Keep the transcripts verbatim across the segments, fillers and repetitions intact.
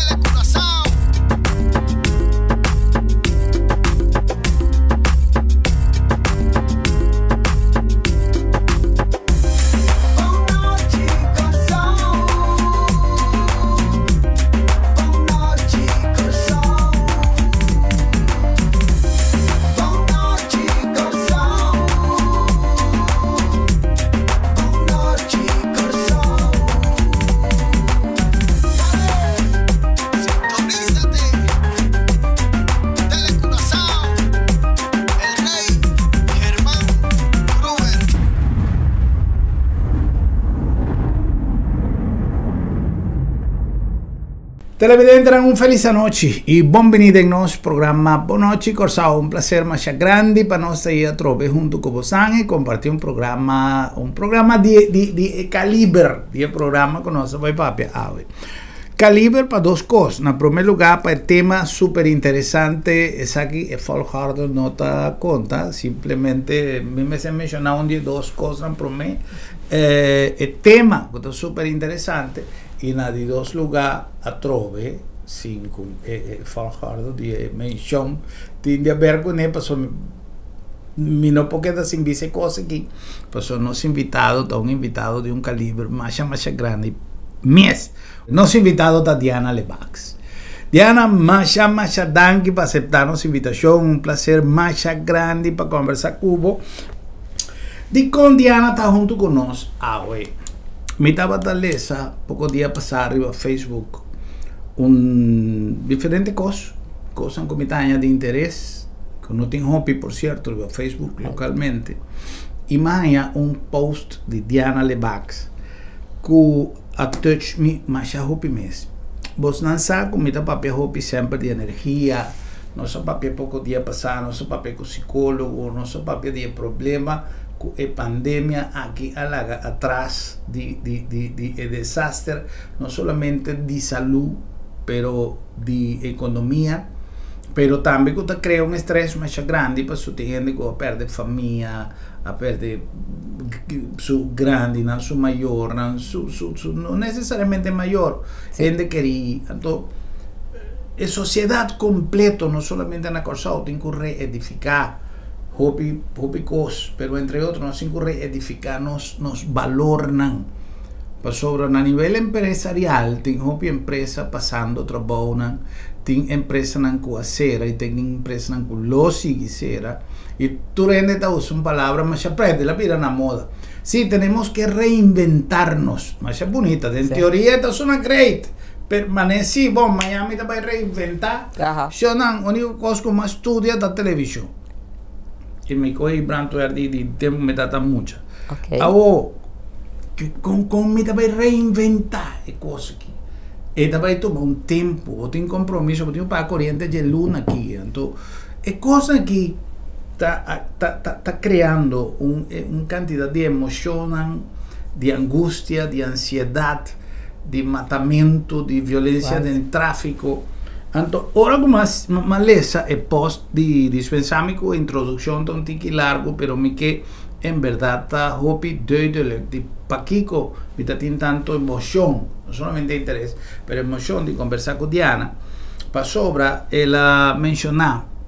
Televidente, un felice noche y bienvenido en nuestro programa Bonochi Corsao. Un placer más grande para nosotros ir a trope junto con vos y compartir un programa, un programa de, de, de calibre, de programa con nosotros, papi. Calibre para dos cosas. En primer lugar, para el tema súper interesante, es aquí, el Falhardo no te cuenta, simplemente me se mencionaron dos cosas para mí. Eh, el tema, que es súper interesante, y en de dos lugares a trove, cinco, eh, Falhardo de mención, tiene a ver con él, pasó, mi no porque sin vice cosas aquí, pasó nos invitados, a un invitado de un calibre más, más grande, mes. Nos invitado a Diana Lebax. Diana, más más danke para aceptar nuestra invitación, un placer más grande para conversar con vos. Y con Diana está junto con nosotros hoy. Me estaba taleza, poco día pasar arriba a Facebook, un diferente cosas, cosas que me están de interés, que no tengo hobby, por cierto, arriba a Facebook localmente. Y más allá un post de Diana Lebax, que a touch me mais a hobby mes. Vos não sabe como está papel hobby sempre de energia, nosso papel pouco dia passar, nosso papel com psicólogo, nosso papel de problema com a pandemia aqui alaga atrás de de de de, de desastre, não somente de saúde, pero de economia, pero também que cria um estresse mais grande para su gente que perde família, a perder su grande, não su maior, não su, su, su, não necessariamente maior, sí. Gente querer, então, a sociedade completa, não somente na Corsao, tem que reedificar, hobby, hobby cos, pero entre outros, nós temos que reedificar nos, nos valores, não. Para sobre, a nível empresarial, tem hobby empresa passando trabalho, não. Tem empresa não com a cera, e tem empresa não com losi e cera. Y tú rendes una palabra más aprende la vida na moda. Sí, tenemos que reinventarnos. Más bonita. En sí. Teoría esta suena great. Permanece, sí, bon, Miami te va a reinventar. Yo no, único cosa que más estudia la televisión. Y me coge branto de de tiempo me trata mucho. Okay. Ahora, con con me te va a reinventar e cosa aquí. Esta va a tomar un tiempo, o tiene compromiso, o tiene para corriente de luna aquí. Entonces, es cosa que está, está, está, está creando una un cantidad de emoción, de angustia, de ansiedad, de matamiento, de violencia wow. del tráfico. Entonces, ahora más maleza es post de dispensamico, introducción de un tiki largo, pero mi que en verdad está hopi duidelijk, de paquico, me está teniendo tanto emoción, no solamente interés, pero emoción de conversar con Diana, para sobra, ella mencionar,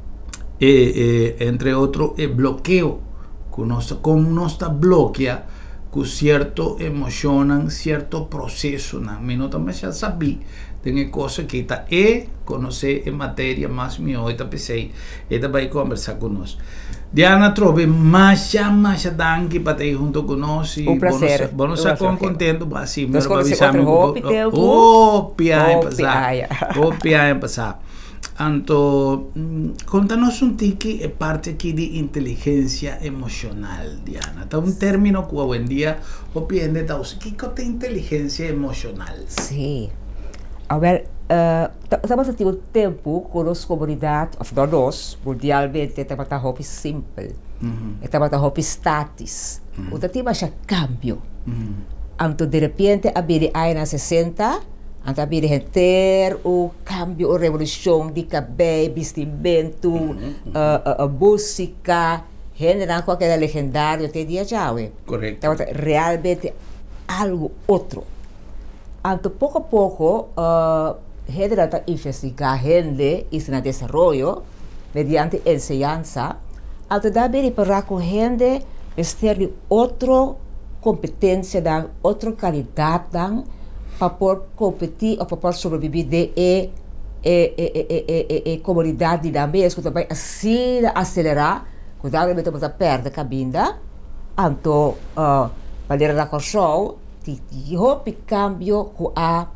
Eh, eh, entre otros, el bloqueo, como no está bloquea, con cierto emocionan, cierto proceso, ¿no? Me no también ya sabí, de cosas que está e conocer en materia más mío, esta pensé, esta va a conversar con nosotros. Diana trove más ya más ya danke para estar junto con nosotros. Un placer. Vamos a estar contentos, así, me lo avisamos. Oh, pia en pasar. Oh, pia en pasar. Anto, contanos un tiki e parte aquí de inteligencia emocional, Diana. Está un término que hoy en día opiende, ¿qué es inteligencia emocional? Sí. A ver, uh, estamos tendo tempo com as comunidades, of nós, mundialmente, estamos a hobby simple, estamos a hobby status, o que tem mais cambio. Anto, de repente, a vida aí na sessenta, anto a vida ter o cambio, a revolução de cabelo, vestimento, a, a, a música, general qualquer legendário até dia já, correto. Então, realmente algo outro. Anto pouco a pouco, uh, gente trata de investigar gente y en desarrollo mediante enseñanza, alto también para con gente vestir otra competencia, dan otra calidad, dan para poder competir o para poder sobrevivir de e e e e e e comunidad de também que também assim acelerar, cuidado de não perder cabinda, anto uh, para la corso, ti hopi cambio com a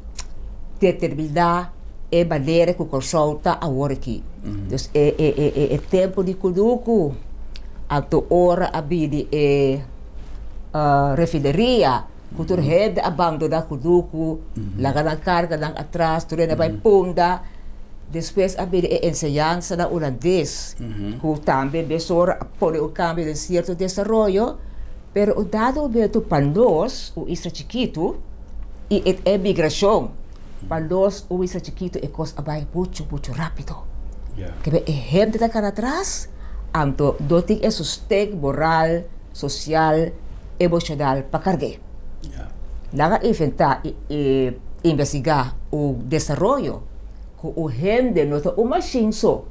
determinar e maneira que o corso está a hora aqui. Então é é é é tempo de cuduco, anto hora abili e uh, refineria Kutur head abandona kuduku, laga ng carga ng atras, tuloy na ba'y punda. Después abili e enseñanza na holandés, que também besora pone o cambio de cierto desarrollo, pero o dado beto para nós, o isla chiquito, e a emigração, para nós, o isla chiquito é coisa abay muito, muito rápido. Yeah. Que é gente da cara atrás, anto doting é sustento moral, social, emocional para carregar. Yeah. Laga inventar e, e investigar o desenvolvimento com o gente nota uma machine só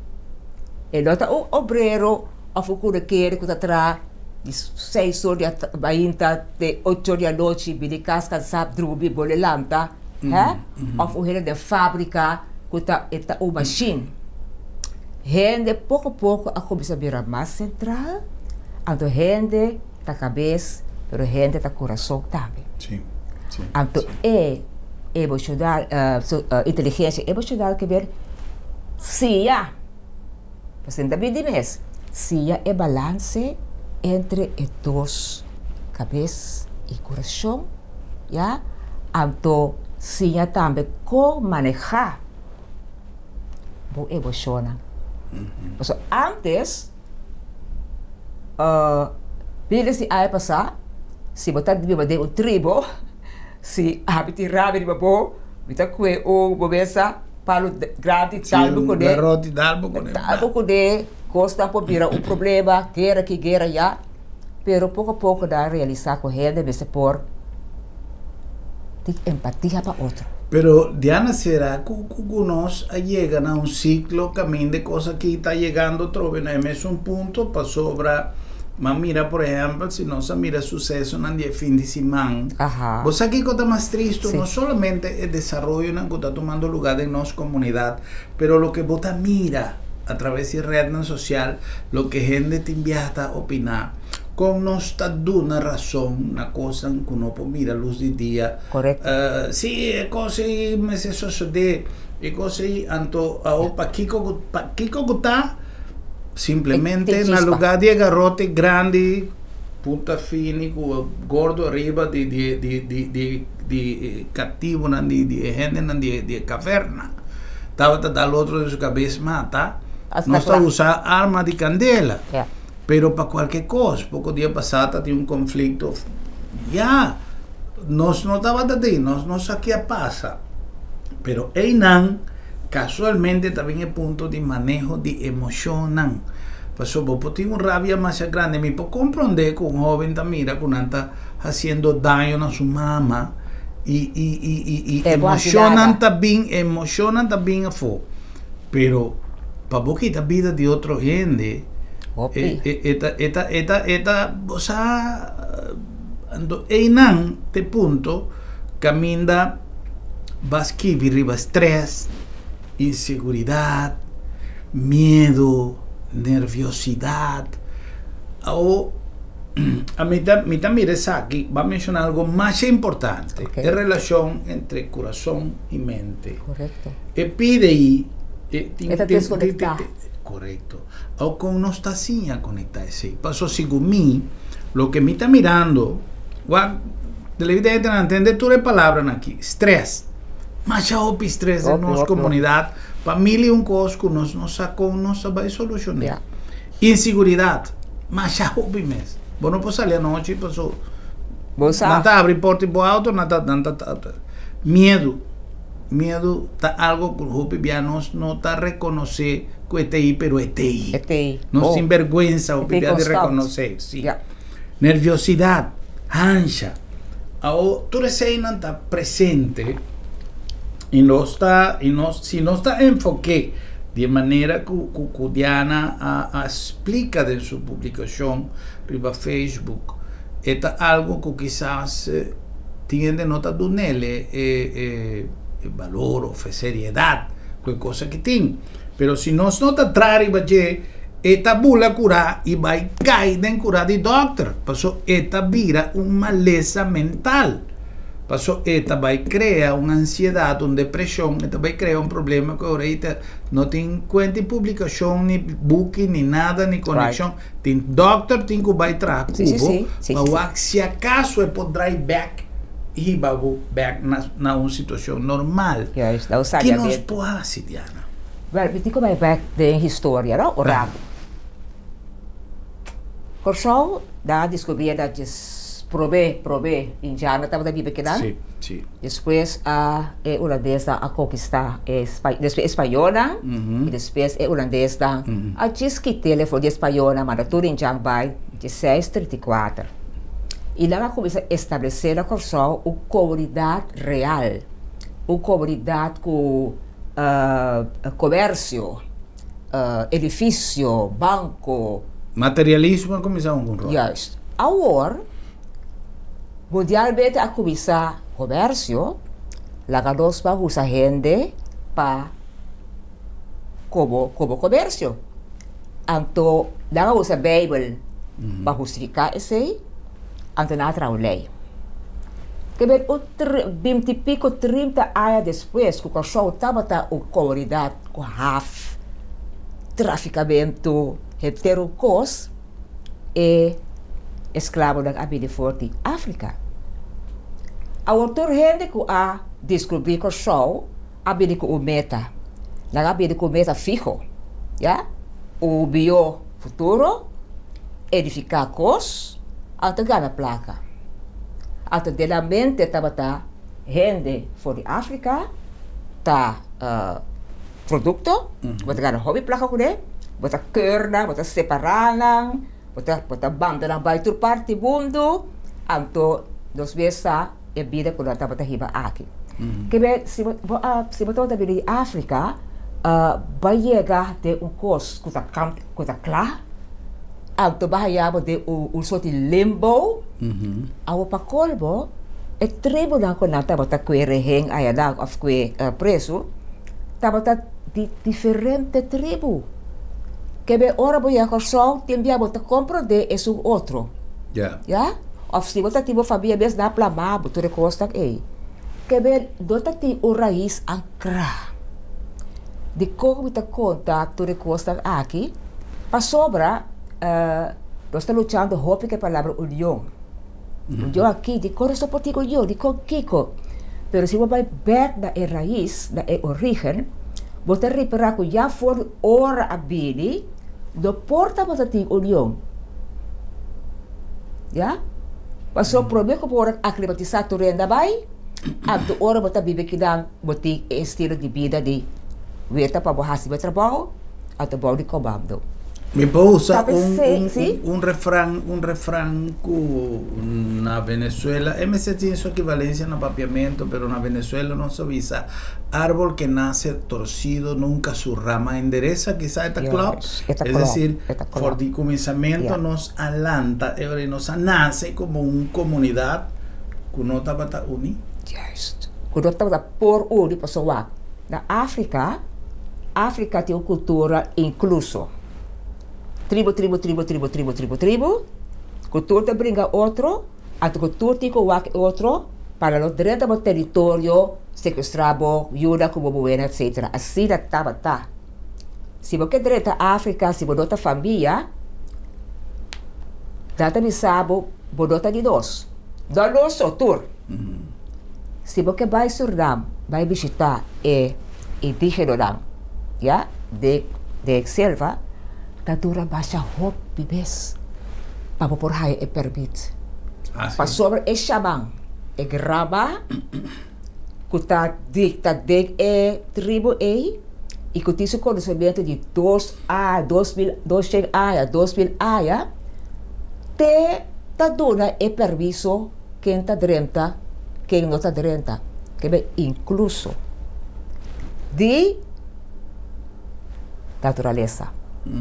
e nota o obreiro a fucura quer que tá de seis horas bainta de oito horas da noite bili casca sabe drubi bolelanta é a fucura de fábrica que tá eta o machine gente pouco a pouco a começar a virar mais central a gente tá cabeça pero gente tá coração também. Sim. Sim. Então é emocional, uh, so, uh, inteligência emocional que ver se há, você também diz, se há é balance entre os dois, cabeça e coração, já? Então se há também como manejar o emocional. Mm-hmm. So, antes, uh, bila si ay passar si botad di ba de o tribo si habiti rabi di babo bita kwe o bobesa palo gradi talbo ko de roti talbo ko de talbo ko de costa po bira un problema guerra que guerra ya pero pouco a pouco da realizar com gente de por ter empatia para outro. Pero Diana, será que nos llegan a un ciclo camino de cosas que está llegando trove na es un punto para sobra. Mas mira, por ejemplo, si no se mira suceso en el fin de semana, vos aquí cosa más triste, sí. No solamente el desarrollo que está tomando lugar en nuestra comunidad, pero lo que vos mira a través de redes sociales, lo que gente te envía a opinar, con no está dando una razón, una cosa que uno puede mirar luz del día. Correcto. Uh, sí, es cosa y me se sucede, es cosa y anto, para Kiko, para Kiko está simplemente en el lugar de garrote grande, punta fini, gordo arriba de, de, de, de, de, de cativo, de, de gente de, de caverna. Estaba al otro de su cabeza mata, no está usando arma de candela. Yeah. Pero para cualquier cosa, poco día pasado tiene un conflicto. Ya, nos no estaba de nos no sabía pasa. Pero Einan casualmente también el punto de manejo de emociones. Pasó, vos tiene una rabia más grande. Me puedo comprender que un joven también mira que está haciendo daño a su mamá y, y, y, y, y emocionan también, emocionan también a fuego. Pero para vos quitar vida de otra gente, eh, eh, esta, esta, esta, esta, o sea, Einan, te punto, camina, vas que arriba estrés, inseguridad, miedo, nerviosidad. O a mí también aquí va a mencionar algo más importante, okay. La relación entre corazón y mente. Correcto. Y pide ahí, esta desconectada. Correcto. O con no está así a conectarse. Pasó según mí, lo que me está mirando, televidente no entiende todas las palabras aquí, estrés. Mas já houve estresse na nossa comunidade, família um coisa que nós não sacou, não sabe solucionar. Yeah. Inseguridade, mas já houve mesmo. Bom, não posso sair à noite, passou. Não está abrindo porta e alto, não está, não está. Medo, medo, tá algo que o Hopi Bianos não está reconhecer que é T I, pero é T I. É T I. Não oh. Sem vergonha, o Hopi de reconhecer, sim. Yeah. Nerviosidade, ansia, ao tudo isso aí não está presente. Y no está, y no, si no está enfoque de manera que, que, que Diana a, a explica en su publicación riba Facebook, es algo que quizás eh, tiene nota de un eh, eh, valor o seriedad, qualche cosa che tiene. Pero si no es nota trari bache, esta bula cura y va y cae en cura di doctor. Pasó esta vira un maleza mental. Pasó esta va y crea una ansiedad, una depresión, esta va y crea un problema que ahorita no tiene cuenta publicación, ni booking, ni nada, ni conexión. Right. Tiene doctor, tiene que va y traer cubo. Sí, sí, sí, sí, si acaso él podrá ir back y va back na una situación normal. Yes, ¿qué nos puede hacer, Diana? Well, vi kommer back de historia, no? Ora. Corso da descobrir dat je probe probe in jana tava da bibe kedan. Sí, sí. Después a uh, é holandesa a conquistar espa después espanhola mm-hmm. e depois é holandesa mm-hmm. a disque telefone espanhola, mas tudo em jang by de seis trinta e quatro. E lá começa a estabelecer a corso o comunidade real, o comunidade com Uh, comércio, uh, edifício, banco. Materialismo começou com o Yes. Agora, mundialmente a começar comércio, lá nós vamos usar gente para como como comércio. Então, lá usa a Bíblia mm-hmm. para justificar isso aí, então não há lei. Que bem, o vinte e pico, trinta anos depois, que o cachorro estava na comunidade com half, traficamento, hetero cos, e escravo da Abide Forte, África. A outra gente que a descobrir que o cachorro, Abide com o meta, na Abide com o meta fijo, já? O bio futuro, edificar cos, até ganhar placa. Ato de la mente estava tá gente for de África, tá uh, produto, mm-hmm. bota ganhar hobby placa com ele, bota kerna, bota separarang, bota bota banda na baitur parte mundo, anto dos vezes é vida quando estava tá riba aqui. Que bem, se uh, se bota da vida de África, uh, vai chegar de um cos com a camp, com a clá. Auto bahayabo de uso de limbo, mm-hmm. awo pa kolbo, e tribo lang ko na tabata kwe reheng ayadag of kwe uh, preso, tabata di diferente tribo. Kebe ora boya ko so, timbia bota compro de esu otro. Yeah. Ya? Of si bota tibo fabia bes na plama, buto rekostak e. Kebe dota ti o raiz ankra. Di ko bita contact to rekostak aqui, pa sobra. Uh, nós estamos lutando hope que a palavra união. Mm-hmm. União aqui, de cor só por tigo eu, de cor kiko. Pero se você vai back da é raiz, da é origem, você reparar que já for hora a bili, do porta você tem união. Já? Mas o problema é que você aclimatizar a renda vai, a do hora você vive que dá, você estilo de vida de ver para você fazer trabalho, a do bom de comando. Mi puedo usar ¿Sabes? un, Sí, un, sí. un, un refrán, un refrán que na Venezuela, M C tiene su equivalencia en apapiamiento, pero en Venezuela no se avisa, árbol que nace torcido, nunca su rama endereza, quizás esta Yes, club, esta es club, decir, esta club. por el comenzamiento Yeah. nos alanta, eh, nos nace como una comunidad que no está para unir. Juist. Quando estamos por uni pessoal na África, África tem uma cultura incluso. Tribo, tribo, tribo, tribo, tribo, tribo, tribo. Cultura brinca outro, a cultura tem que outro para o direito ao território, sequestrado, ajuda como buena, etcétera. Assim estava tá. Se você direito à África, se você família, data me sabe, você de nós. Da nosso tour. Se você vai a Suriname, vai visitar e indígena, já, de de selva, tá dura baixa hop bibes, para por aí é permite. Ah, Para sobre é xamã, é grava, que tá de tá de é tribo aí, e que tem seu conhecimento de dois a dois mil, dois a dois mil a, te tá dura é permisso quem tá drenta, quem não tá drenta, que é incluso. de natureza.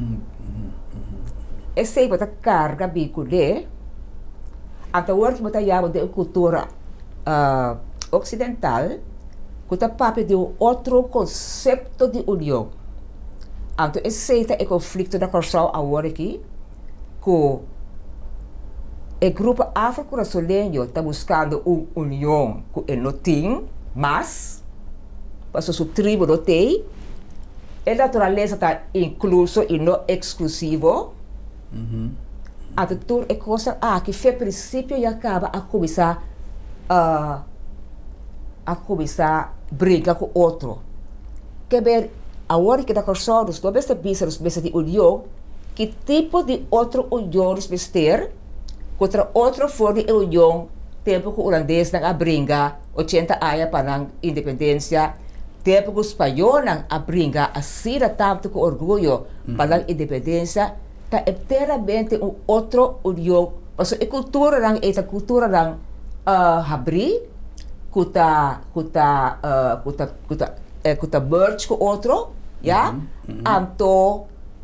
Essa é a carga bicude, até o que você chama de cultura uh, ocidental, que está parte de outro conceito de união. Então, esse é o conflito da corção agora aqui, que o grupo afro-brasileiro está buscando uma união que não tem, mas, para sua tribo não tem, a natureza está incluso e não exclusivo. Uhum. Então, tudo é coisa ah, que foi princípio e acaba a começar uh, a começar a brigar com outro. Quer ver, agora que está corção, nós não precisamos de união, que tipo de outro união nós precisamos contra outra forma de união, tempo que o holandês não brinca, oitenta anos para a independência, tempo que o espanhol não brinca, assim tanto com orgulho para a independência, está inteiramente um outro união. Mas a cultura não é a cultura não abrir, que está que está que está que está que está merge com outro, já? Então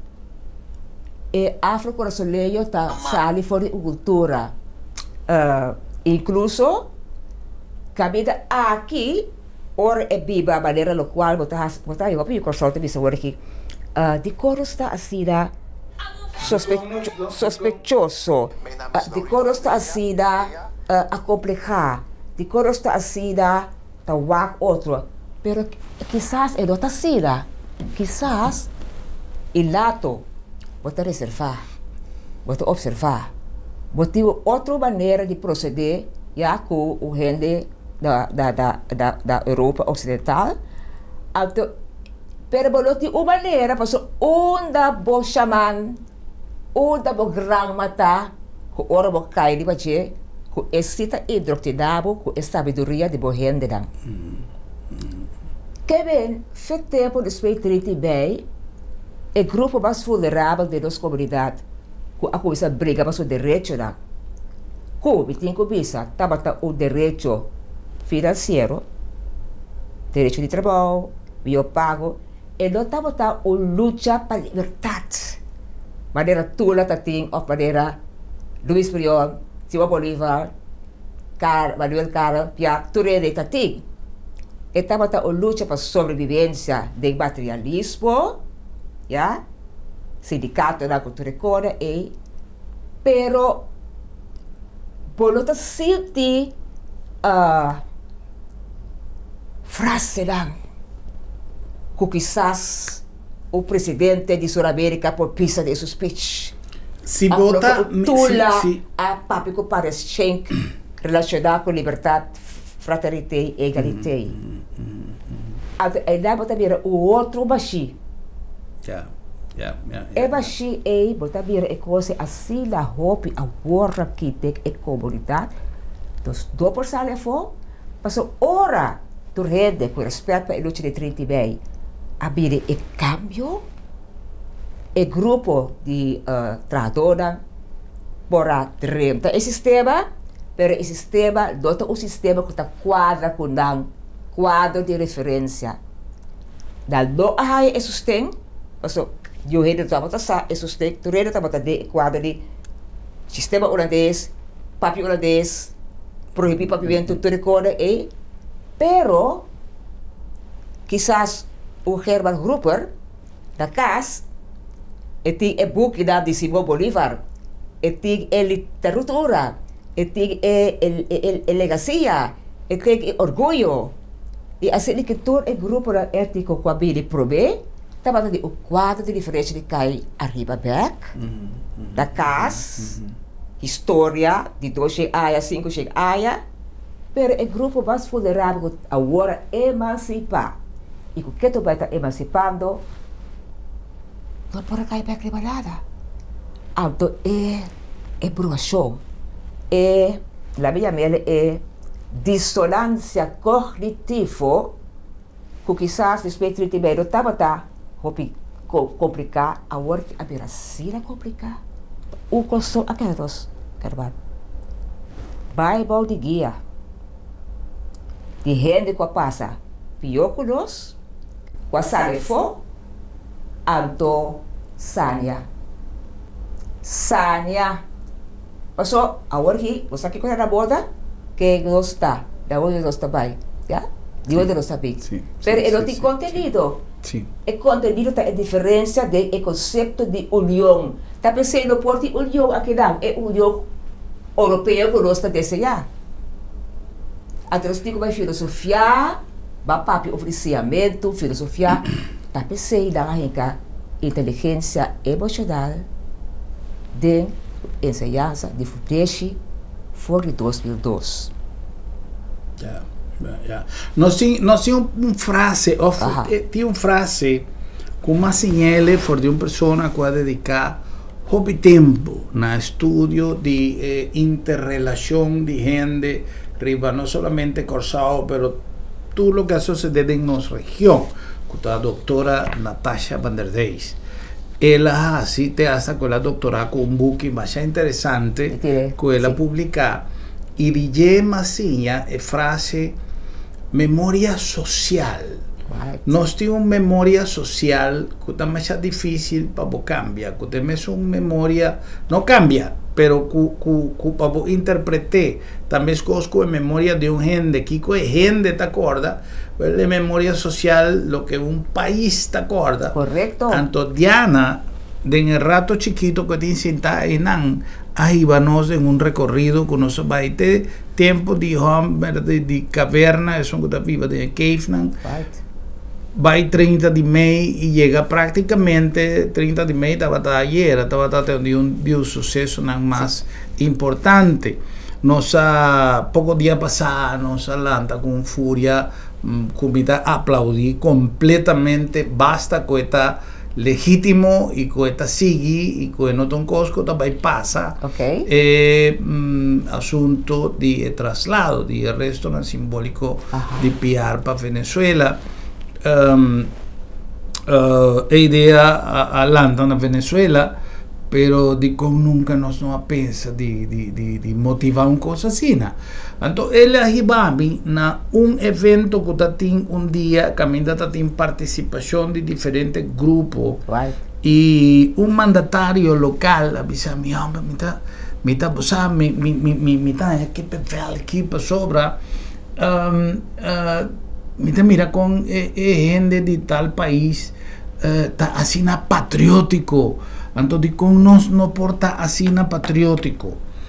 e afro-brasileiro está sali fora de cultura, uh, incluso cabida aqui ora é biba a maneira no qual botar botar eu vou consultar isso agora aqui de coro está assim da sospecho, sospechoso uh, de coro está assim da uh, a complicar de coro está assim da tá wak outro pero quizás é outra sida quizás il lato você reservar, você observar, você outra maneira de proceder, já com o gente da da da da, da Europa Ocidental, então, pero boloti uma maneira, porque onda bo shaman, onda bo gran mata, com ora bo cai de bache, com excita hidroxidado, com sabedoria de bo gente dan. Que bem, foi tempo de espírito bem. O grupo mais vulnerável de nossa comunidade, que a coisa briga para o direito, que tem que pensar, tá o direito financeiro, direito de trabalho, bio pago, e não tá bota o luta para a liberdade. Maneira tula tá tem, ou maneira Luiz Prion, Simão Bolívar, Car, Manuel Cara, Pia, Turere tá tem. E tá bota o luta para a sobrevivência do materialismo, ya, sindicato da cultura cora e pero bolota senti uh, frase lang que quizás o presidente de Sul-América por pisa de seu speech si bota tula si, si. a papico para schenk relacionado com liberdade, fraternité e égalité. Aí dá bota vir o outro baixi. Yeah, yeah, yeah, E yeah. baixi e bota vir e coisa assim la hopi a worra que tem e comunidade. Dos do por sale fo, passo ora tu rede com respeito para a luta de trinta bem. Abrir e cambio e grupo de uh, trabalhadores para tremta e sistema, pero o sistema dota o sistema que está quadra com um quadro de referência. Dal do a e sustém so, eu rede estava sa e sustém, tu rede estava de quadro de sistema holandês, papi holandês, proibir papimento tu recorda e pero quizás o Herman Grupper da casa e tem e book da de Simão Bolívar e tem e literatura e tem e e e legacia e tem e orgulho e assim que todo o grupo ético com a Billy Probe estava de o quadro de diferença de cai arriba back mm-hmm. da casa mm-hmm. história de doze aia cinco chega aia pero o grupo mais vulnerável agora emancipar e o que tu vai estar emancipando não pode cair back ribalada então é é bruação é la minha mele é dissonância cognitiva que quizás respeito de tiver estava tá complicar a work a birasira complicar o custo aqueles carbar Bible de guia de gente que passa pior que nós Quasare fo, anto sania. Sania. Paso, ahora aquí, vos aquí con la boda, que no está, la boda no está ahí, ¿ya? Digo de los sabios. Sí, Pero sí, el sí, otro sí, contenido, sí. el contenido está en diferencia del concepto de unión. Está pensando por ti unión aquí dan, es unión europea que no está deseando. Atrás digo vai filosofia, vai papi oferecimento, filosofia, tá pensei da rica inteligência emocional de enseñanza de Futesi for dois mil e dois. Ja, ja. Nós tínhamos uma frase, of, eh, tinha uma frase com uma señale for de uma pessoa que vai dedicar hobby tempo na estudio de eh, interrelação de gente arriba, no solamente Corsao, pero todo lo que sucede en nuestra región, con la doctora Natasha Van der Deis. Ella así te hace con la doctora con un book más interesante que ella sí. publica y dice más e frase memoria social. Right. Nós temos uma memória social que é mais difícil para cambiar, que temos uma memória, não cambia, pero que para interpretar também coisas com a memória de um gente, que com a gente te acorda, a memória social, lo que um país te acorda. Correcto. Então, Diana, de um rato chiquito que te ensina aí, aí vamos em um recorrido que nós vai ter tempo de de, de caverna, é um que está viva de cave, não? Right. Vai trinta de maio e chega praticamente trinta de maio estava ayer, estava tendo um, um sucesso não mais sí. importante. Nós a pouco dia passado nós alanta com fúria, comida aplaudir completamente, basta com esta legítimo e com esta sigue e com não tão cosco também passa. Okay. É um, assunto de traslado, de arresto na simbólico uh-huh. de P R para Venezuela. Um, uh, a idea alanta na Venezuela, pero de como nunca nos não pensa de, de, de, de motivar uma coisa assim. Então, ele arribava na um evento que está tem um dia, que ainda está tem participação de diferentes grupos, right. e um mandatário local avisa me homem, me tá, me tá, me me me me me tá aqui para aqui para sobra. Um, uh, Mira, mira con eh, eh, gente de tal país eh, ta así na patriótico, anto di con nos no porta así na patriótico,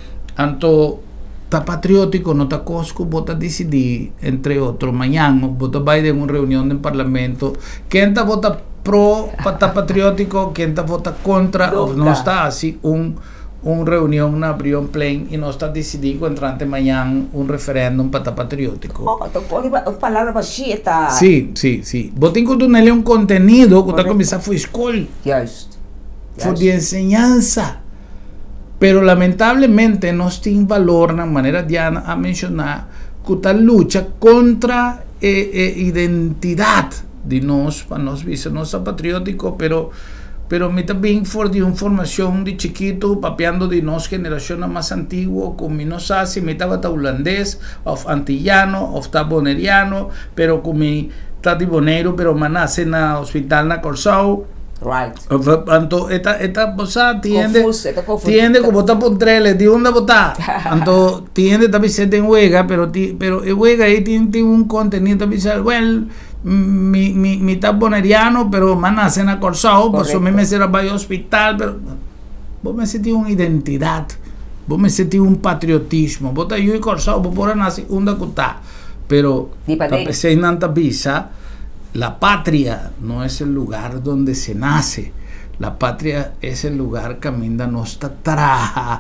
anto ta patriótico no ta cosco bota decidir entre otros mañana bota vai de una reunión del parlamento quien ta vota pro ta patriótico, quien ta vota contra, o no está así un una reunión na Brion Plain y no está decidido entrante mañana un referéndum para patriótico. Oh, palabra bachita. Sí, sí, sí. Vos tenés que tener un contenido que está comenzando fue escuela. Just. Fue de enseñanza. Pero lamentablemente no tiene valor, de manera Diana a mencionar, que esta lucha contra eh, eh, identidad de nos, para nos dice, no está patriótico, pero pero me también for de información de chiquito, papeando de nos generación más antiguo, con mi no sabe, me estaba holandés, of antillano, of taboneriano, pero con mi tatiboneiro, pero manace na hospital na Corsao. Right. Anto esta esta cosa tiende tiende como botar por treles, de dónde botar. Anto tiende también se ten huega, pero ti, pero el huega ahí tiene, tiene un contenido también well, mi mi mi taboneriano, pero manace na Corsao, por eso me será para el hospital, pero vos me sentí una identidad, vos me sentí un patriotismo, vos te yo y Corsao, vos por nacer un dacutá, pero tapese en tanta visa. La patria no es el lugar donde se nace, la patria es el lugar que ainda nos traja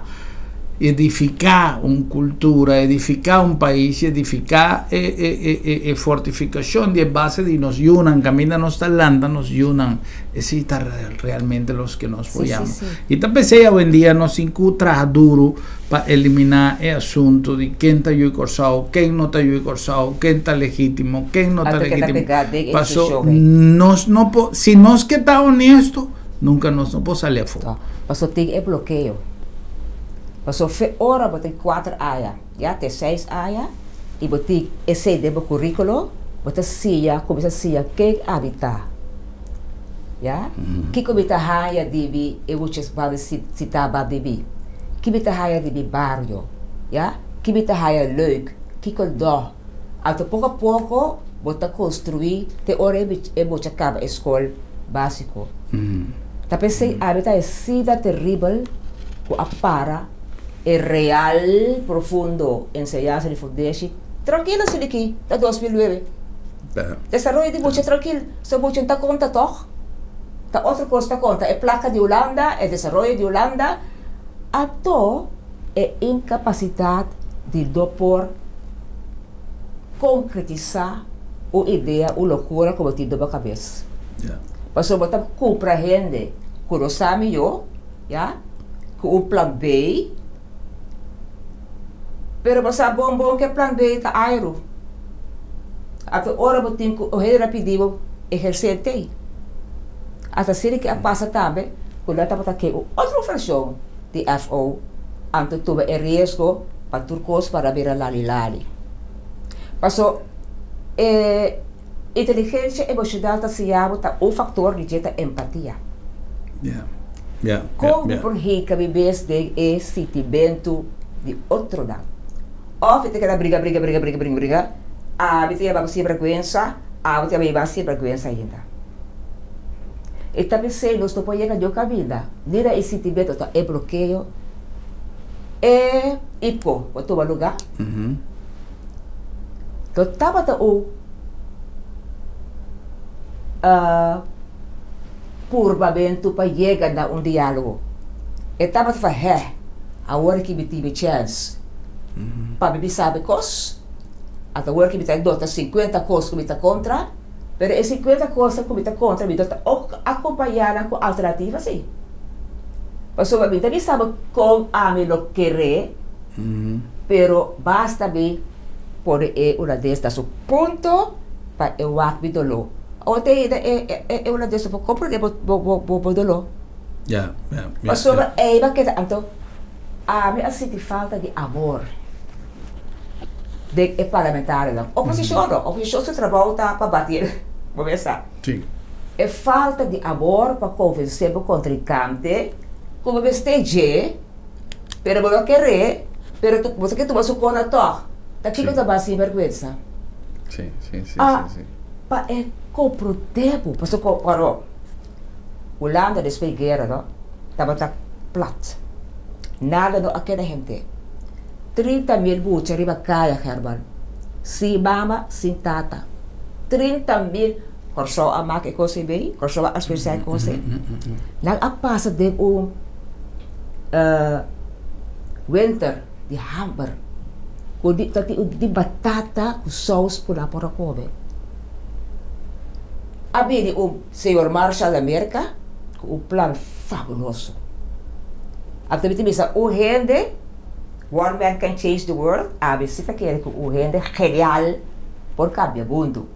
edificar una cultura, edificar un país, edificar eh, eh, eh, eh, fortificación de base de nos unan, que ainda nos talanta, nos unan, es realmente los que nos apoyamos. Sí, sí, sí. Y también hoy en día nos encuentra duro para eliminar el asunto de quién está yo Corsao, quién no está yo Corsao, quién está legítimo, quién no está legítimo. Pasó, nos, no, si nos que está honesto, nunca nos no puede salir a fuego. Pasó, tiene el bloqueo. Pasó fe hora, boté cuatro áreas, ya te seis áreas, y boté ese de currículo, boté silla, comienza silla, ¿qué habitar? ya? Kiko bitahaya dibi ewuches bali sitaba dibi. Kibitahaya dibi barrio, ya? Kibitahaya leuk, kiko do. Ato pouco a pouco bota construir te ora e bocha acaba escola básico. Ta pensei habita é sida terrível o apara é real profundo enseñanza de fundesi. Tranquila se daqui, da dois mil e nove. Desarrollo de bocha tranquilo, se bocha tá conta toch. Ta outra coisa tá conta é placa de Holanda, é desarrollo de Holanda. Ato é incapacidade de dopor concretizar a ideia, a loucura como te dá na cabeça. Yeah. Mas eu botar compra gente, com o Sami eu, já, com o plano B, pero você bom bom que plano B tá aero. Até hora eu tenho o rei rapidinho exercer te. Até se que a passa também, quando eu tava aqui outra versão de F O, anto tuve el riesgo para turcos para ver a lali lali. Passou eh, inteligência emocional tá se chama tá o fator de jeta empatia. Yeah. Yeah. Como yeah, por rica bebês de e sentimento de outro lado. Ou fica aquela briga, briga, briga, briga, briga, briga. Ah, você vai ser vergonha, ah, você vai ser vergonha ainda. E também sei, nós não podemos jogar a vida. Nira esse sentimento tá é bloqueio. É ipo, o teu lugar. Mhm. Então, estava o uh, purvamento para chegar a um diálogo. E estava a falar, agora que me tive chance, para me saber coisas, até agora que me tem dota cinquenta coisas que me está contra, mas as cinquenta coisas que me está contra, me dota acompanhar com alternativas, sim. Mas eu também sabe como a me lo querer, pero basta ver por é uma destas o ponto para eu acho dolo. Ou tem é é uma destas para compreender bo bo bo bo dolo. Yeah, yeah. Mas sobre é vai que então a me assim falta de amor. De é parlamentar não. Oposição, não. Oposição se trabalha para bater. Vamos pensar. Sim. É falta de amor para convencer o contrincante. Como você tem, pero não querer, pero tu, você que tu vas com a tua, tá aqui que tu vas sem vergonha. Sim, sim, sim, ah, sim, sim. Pa é compro tempo, porque o parou. Holanda depois da guerra, não, tava tá plat. Nada não aquela gente. trinta mil buchas arriba caia, Herman. Si mama, sin tata. trinta mil corso a mak ko si bem, corso a especial ko si. Nang apasa din um Uh, winter di hamburger ko di tati di batata com saus por lá para comer. Abili o senhor Marshall da América com um plano fabuloso. Até me disse o rende one man can change the world. Abi se quer com o rende genial por cambiar o mundo.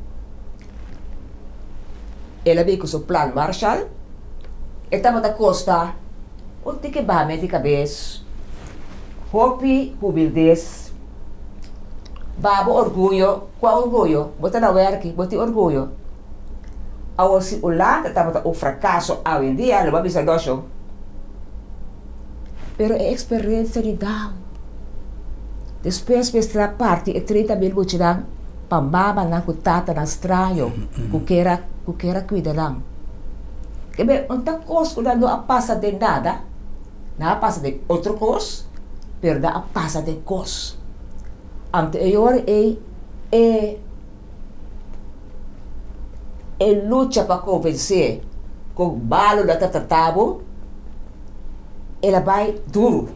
Ela veio com o plano Marshall. Estava da costa o que ba de cabeça, hopi, humildez, babo orgulho, qual orgulho? Bota na werk, bota orgulho. Ao se Holanda estava o fracasso ao em dia, não vai bisa doso. Pero é experiência de dar. Depois mestra parte e trinta mil buchidang pambaba na kutata na estranho, kukera kukera cuida lang. Kebe unta kos kuda no apasa de nada. Na passa de outro cos, pero da passa de cos. Anterior é é é luta para convencer com balo da tratado, ela vai duro.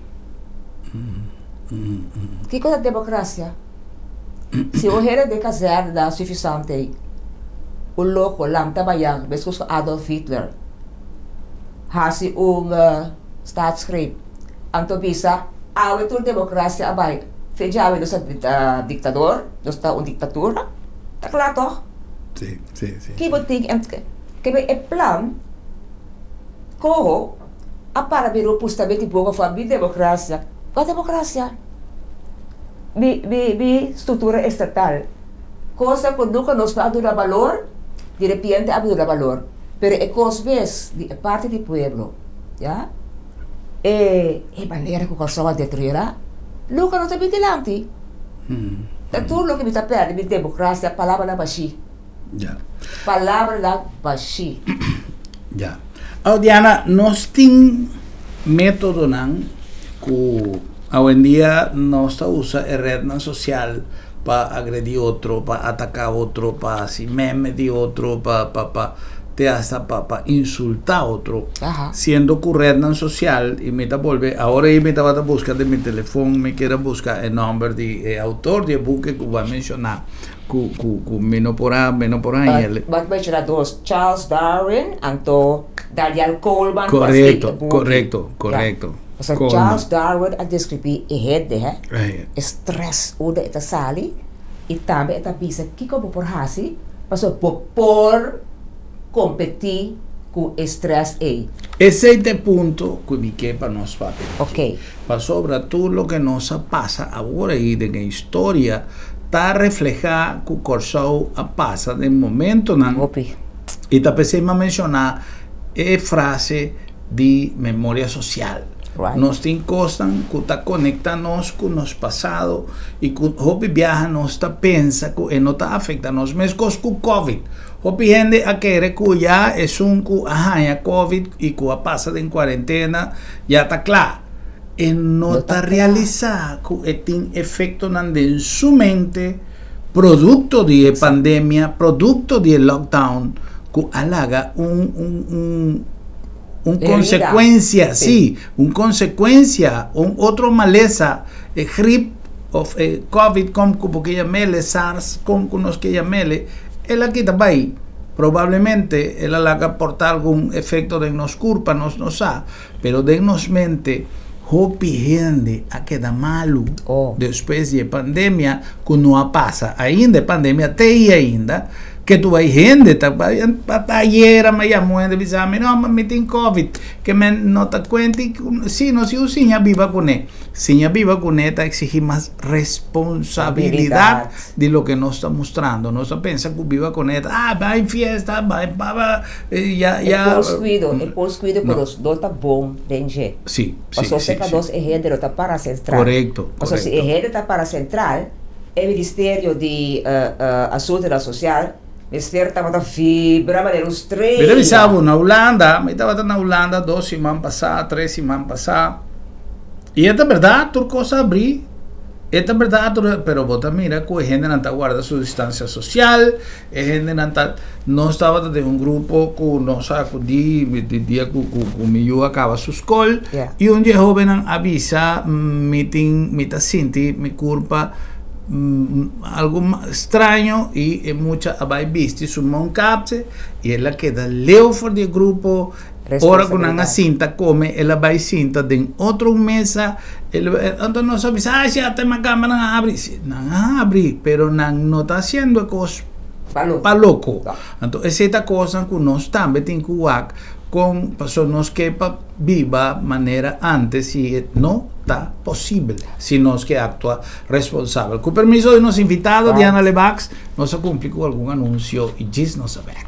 Que coisa de democracia? Se o rei de casar da suficiente, o louco lang tabayang, bescos com Adolf Hitler, hasi um uh, staatsgreep. Ang tobisa, awit yung demokrasya abay. Fejawi do sa uh, diktador, do sa un diktatura. Takla to. Sì, sì, sì. Kibuting and kaya e plan ko a para biro justamente pouco fa bi democracia. A democracia. Bi bi bi estrutura estatal. Cosa que nunca nos va a dar valor, de repente abre o valor. pero é cos vez, é parte do pueblo, já? E é maneira que o coração vai destruir, Luca não está bem delante. É tudo o que me está perto, de democracia, a palavra da Bashi. Já. Palavra da Bashi. Já. Oh, Diana, nós temos método não, que hoje em dia nós usa a rede social para agredir outro, para atacar outro, para se meme de outro, para pa, pa, te hasta para pa insultar outro. Ajá. Sendo que a rede social, e me está volve, agora eu me estava a buscar de meu telefone, me quero buscar o nome de eh, autor de book que vai mencionar, que que me não porá, me não porá ele. Vai mencionar dois, Charles Darwin, anto Daniel Coleman. Correto, correto, correto. So Charles Darwin a descrever e head de Right. stress uda ita sali e também ita bisa que como por hasi paso por competir com stress e. Esse é o ponto que me quer para nós fazer. Ok. Para sobre tudo o que nos passa agora aí de que a história está reflejada com o corso a passa de momento não. Opi. E tá pensando a mencionar a frase de memória social. Right. Nós temos coisas que está conectando-nos com o nosso passado e que o viaja nós está pensa que não está afetando nós, mas com o Covid. O gente a querer que já é um que a Covid e que a passa em quarentena já está claro. E não está realizado que tem efeito em sua mente, produto de pandemia, produto de lockdown, que alaga um, um, um uma consequência, sim, uma consequência, um outro maleza, eh, gripe, of eh, Covid, como que chamele, SARS, como que nós que chamele, ela aqui também, provavelmente, ela laga portar algum efeito de nos culpa, nós não sabe, pero de nos mente, hopi gente a queda malo, oh. Depois de pandemia, que não passa, ainda pandemia, tem ainda, que tu vai gente, tá ayer me llamó de avisarme, no, me tengo COVID, que me nota cuenta, sí, no, si usinha viva con él, si ya viva con él, exige más responsabilidad de lo que nos está mostrando, no se piensa que viva con él, ah, va en fiesta, va en pava, eh, ya, ya. El poscuido, el poscuido por los dos está bom, dengue. Sí, sí, sí, sí. O sea, dos ejércitos está para central. Correcto, o sea, si ejército está para central, el Ministerio de uh, uh, Asuntos Social, Mister uma fibra, mas era uns três. Eu estava na Holanda, eu estava na Holanda duas semanas passadas, três semanas passadas. E é verdade, tudo coisa abrir. É verdade, mas você mira que a gente não está guardando sua distância social, a gente não está. Nós estávamos de um grupo que nós acudimos, de dia que o meu acaba sua escola, yeah. E um jovem avisa, me tem, me está sentindo, me culpa. Mm, algo extraño y eh, mucha vai visto su mão capse y ela queda leo for del grupo ora con una cinta come ela vai cinta de otro mesa entonces no sabe ah si hasta ma cámara não abre não abre pero não está haciendo cosas pa loco entonces esta cosa que nós também tem que usar com pessoas que viva maneira antes e não está possível se nós que actua responsável. Com o permiso de nosso invitado, wow. Diana Levax, nós cumprimos com algum anúncio e diz nos back.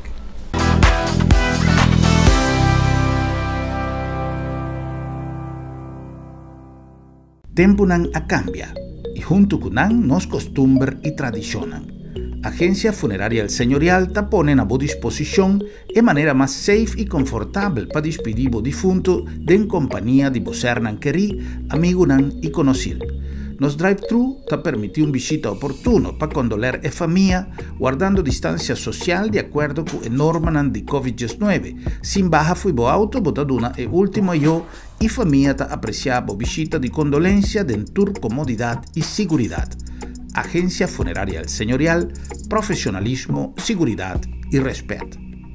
Tempo não a cambia e junto com não nos costumbres e tradiciones. Agencia Funeraria El Señorial te pone a boa disposição de maneira mais safe e confortável para despedir o defunto em companhia de você não querer, amigo não e conhecido. Nos drive-thru te permite uma visita oportuna para condoler a família, guardando distância social de acordo com a norma de covid dezenove. Sem baja foi bo auto, botaduna e último eu e família te apreciar a visita de condolência dentro comodidade e segurança. Agencia Funeraria El Señorial, profissionalismo, seguridade e respeito.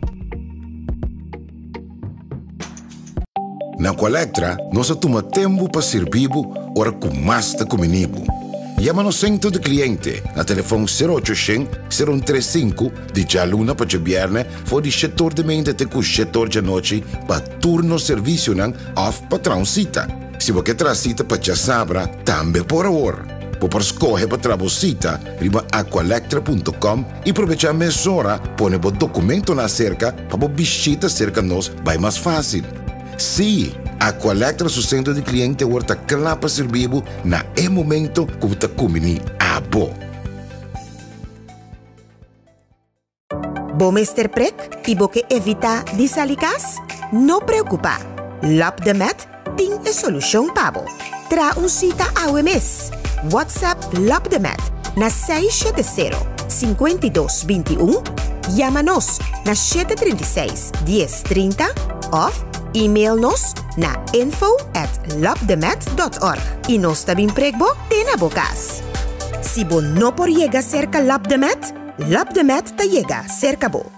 Na Colectra, nós toma tempo para servir ora com mais de comunibo. Llama no centro de cliente na telefone zero oitocentos, zero três cinco de jaluna para viernes for de setor de mente até com setor de noite para turno serviço não off para transita. Se você transita para já sabra, também por hora. por escorrer para trabocita riba aqualectra ponto com e aproveitar a mesora, põe o documento na cerca para visita cerca nós vai mais fácil. Sim, Aqualectra su centro de cliente horta clapa servibo na é momento que você comini a bo. Bom mister Prek, e você evita desalicas? Não preocupa. LabDemet tem a solução para você. Tra um cita A O M S. WhatsApp LabDemet na seis sete zero, cinco dois dois um. Chama-nos na sete três seis, dez trinta ou e-mail-nos na info at labdemet dot org. E nós também pregbo tem na bocas. Se você não por llegar cerca LabDemet, LabDemet te llega cerca bo.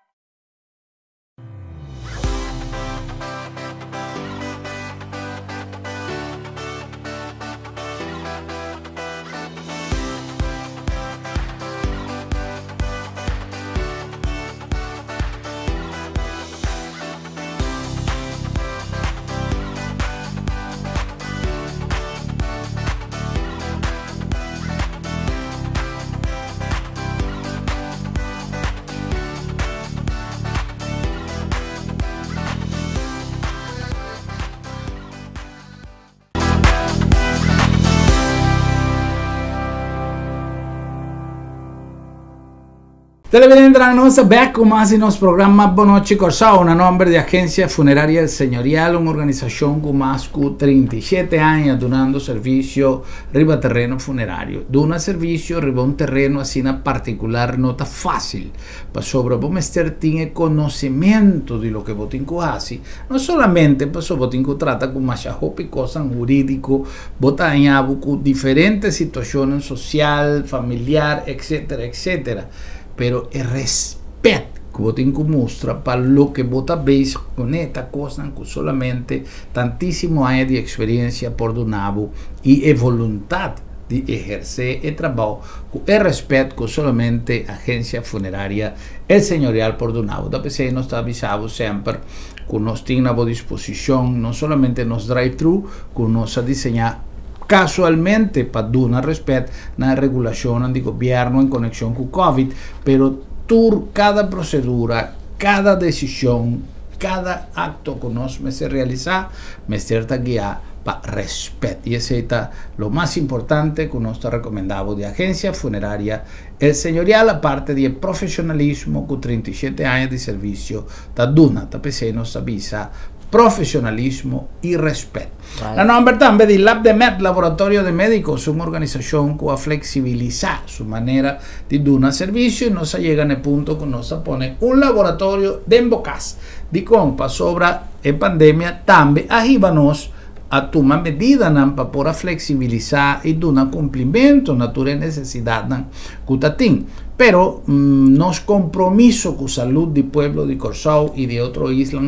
Televidente, nos back con más en los programas Bonochi Corsao, una nombre de agencia funeraria señorial, una organización con más de treinta y siete años donando servicio riba terreno funerario. Dona servicio riba un terreno así en particular no está fácil, para sobre bomester tiene conocimiento de lo que botinco hace, no solamente para sobre botinco trata con más cosas jurídico, botaña con diferentes situaciones social, familiar, etcétera, etcétera. Pero el respeto que botinco muestra para lo que vota veis con esta cosa que solamente tantísimo años de experiencia por donavo y de voluntad de ejercer el trabajo con el respeto que solamente agencia funeraria el señorial por donavo. Da P C nos está avisado siempre que nos tiene a disposición no solamente nos drive-thru, que nos ha diseñado casualmente para dar respeto a la regulación del gobierno en conexión con COVID, pero tur, cada procedura, cada decisión, cada acto que nos me se realiza, me cierta guía para respeto. Y ese es lo más importante que nos está recomendado de agencia funeraria, el señorial, aparte del profesionalismo con treinta y siete años de servicio, ta duna, ta P C nos avisa profesionalismo y respeto. Vale. La nombre también de LabDemet, Laboratorio de Médicos, una organización que va a flexibilizar su manera de dar servicio y nos llega en el punto que nos pone un laboratorio de embocas de compa sobre la pandemia también ayúdanos a tomar medidas para poder flexibilizar y dar cumplimiento a las necesidades que tienen. Pero mmm, nos compromiso con salud del pueblo de Corsao y de otras islas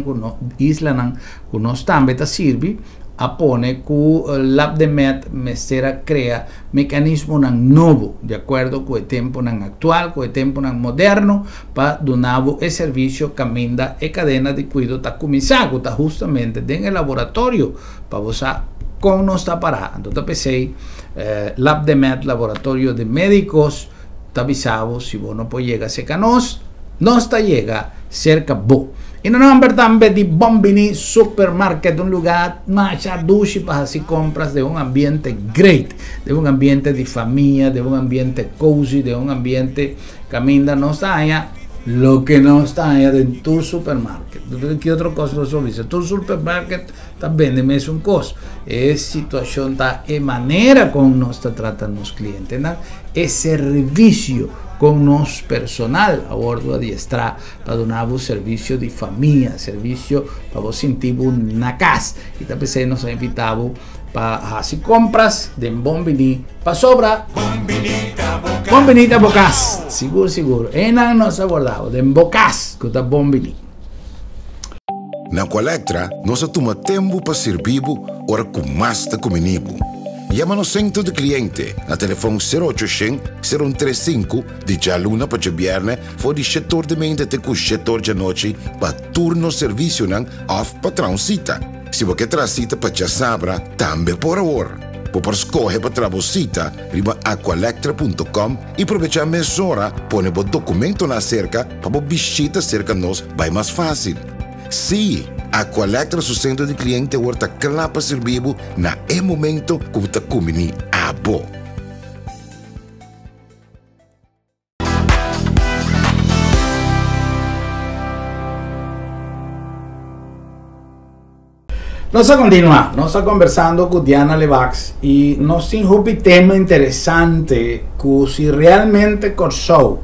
que nos también sirve a poner que LabDemet mestera crea mecanismo nuevo de acuerdo con el tiempo actual, con el tiempo moderno para donar el servicio que minda e cadena de cuidado está comenzando, está justamente en el laboratorio para usar con nuestra parada. Entonces pensé, eh, LabDemet, Laboratorio de Médicos, está avisado, si vos no puedes llegar cerca nos, no está llega cerca vos. Y no nombre también de Bombini Supermarket, un lugar más dulce para hacer compras de un ambiente great, de un ambiente de familia, de un ambiente cozy, de un ambiente que minda no está allá, lo que no está allá de tu supermarket. ¿Qué otra cosa lo dice? Tu supermarket también de mes un costo. Es situación ta e manera con nos tratan los clientes, ¿no? Es servicio con nos personal a bordo adiestra para donar un servicio de familia, servicio para vos sentir una casa. Y también nos ha invitado para hacer compras de Bombini para sobra Bombinita Bocas, seguro, seguro. Enan nos ha abordado de Bocas que está Bombini. Na Aqualectra, nós toma tempo para servir ora com mais de comunibo. Llama no centro de cliente a telefone zero oitocentos, zero três cinco de jaluna para viernes for de setor de mente até com setor de noite para turno serviço nan off para transita. Se você transita para já sabra, também por hora. por escoger para trabosita riba aqualectra punto com e aprovechar mesora pone o documento na cerca para visita cerca nos vai mais fácil. Sim, Aqualectra su centro de cliente horta clapa servibo na e momento como ta kumini abo. Nós a continuar, nós a conversando com Diana Levax e nós temos um tema interessante que se realmente Corsou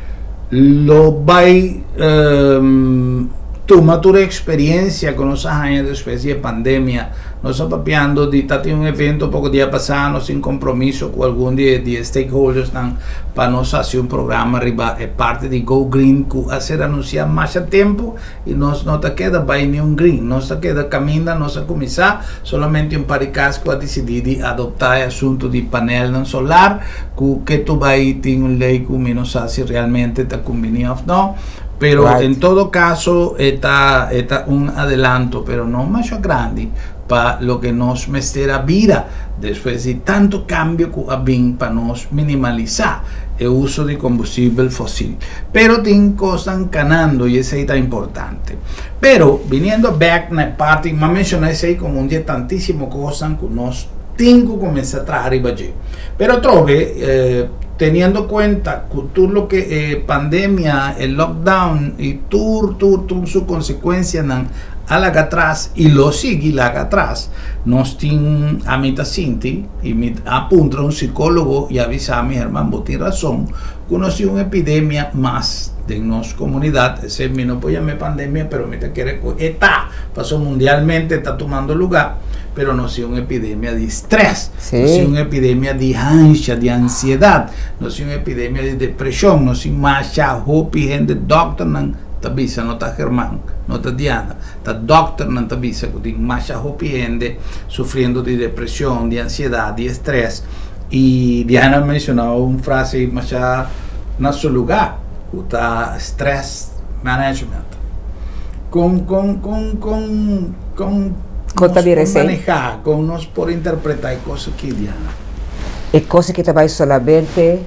lo vai um, tomar tua experiência com nossa rainha de espécie de pandemia. Nós estamos papiando de estar um evento pouco dia passado, sem compromisso com algum de, de stakeholders para nós fazer um programa riba é parte de Go Green que a ser anunciado mais a tempo e nós não está queda by nenhum green, nós está queda caminha, nós a começar somente um paricas que a decidir adoptar o assunto de painel não solar que que tu vai ter uma lei que menos se realmente está conveniente ou não. Pero right. En todo caso está, está un adelanto, pero no más grande para lo que nos mestera vida después de tanto cambio que ha habido para nos minimalizar el uso de combustible fósil. Pero tiene cosas ganando y eso es importante. Pero viniendo back na parte, me mencioné ese como un día tantísimo cosas que nos tengo que comenzar a trabajar arriba allí. Pero trove eh, teniendo cuenta que todo lo que eh, pandemia, el lockdown y todo, todo, todo su consecuencia a la atrás y lo sigue la atrás, nos tiene a mitad sinti y me apunta un psicólogo y avisa a mi hermano, tiene razón, conocí una epidemia más de nuestra comunidad, ese no puede llamar pandemia, pero me te quiere está, pasó mundialmente, está tomando lugar, pero no es una epidemia de estrés, sí. No es una epidemia de ansia, de ansiedad, no es una epidemia de depresión, no es más hopi gente doctor no está visa, no está Germán, no está Diana, está doctor no está visa, que tiene más hopi gente sufriendo de depresión, de ansiedad, de estrés, y Diana mencionó una frase más en su lugar, que está stress management, con, con, con, con, con con manejar, con nos por interpretar cosas que Diana. E cose che vai solamente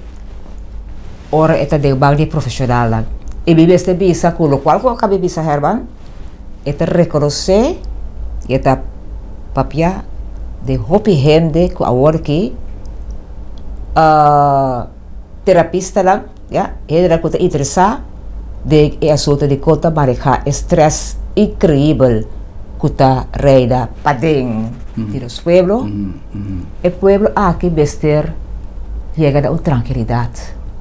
ora è da bagni professionale. E mi veste bisa con lo qual come bisa Herman e te reconoce e ta papia de hopi gente que agora que uh, terapista lá, ja, era que te interessa de e assunto de conta manejar estresse incrível. Kuta reida padeng mm. de los pueblos, mm, mm. el pueblo aquí vestir llega a una tranquilidad.